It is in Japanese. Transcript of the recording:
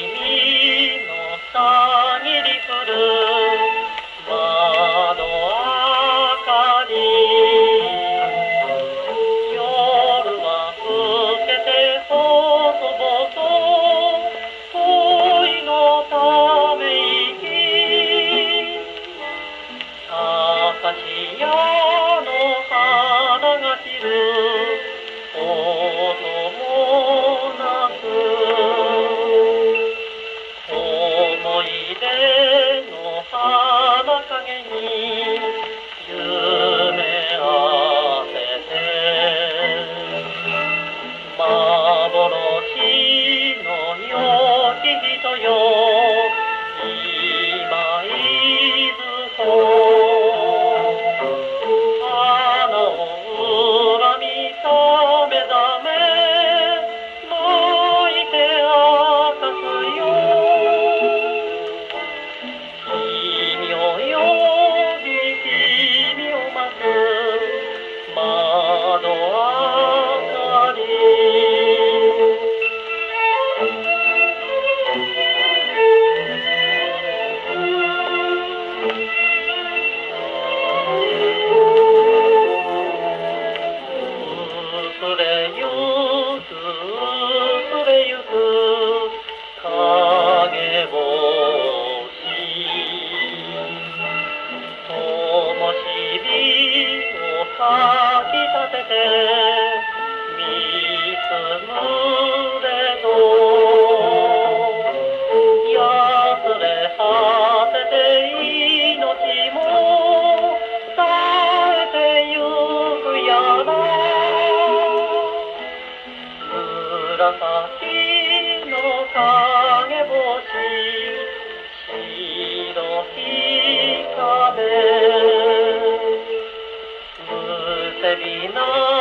のさぎり降る窓明かり、夜は更けて細々恋のため息、アカシアの花が散る音もなく、思い出の花影に夢あせて、幻の良き人よ今いずこ、花を恨みためざめ泣いて明かすよ、君を呼び君を待つ窓明かり。薄れゆく影星、灯火をかきたてて見つむれど、やつれ果てて命も絶えてゆくやら、紫の影星、白い壁、むせびな